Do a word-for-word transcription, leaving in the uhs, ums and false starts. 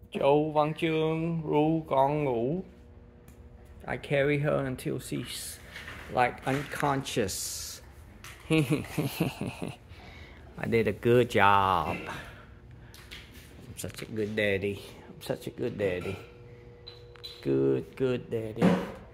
Chau Van Truong ru con ngủ. I carry her until she's like unconscious. I did a good job. I'm such a good daddy. I'm such a good daddy. Good, good daddy.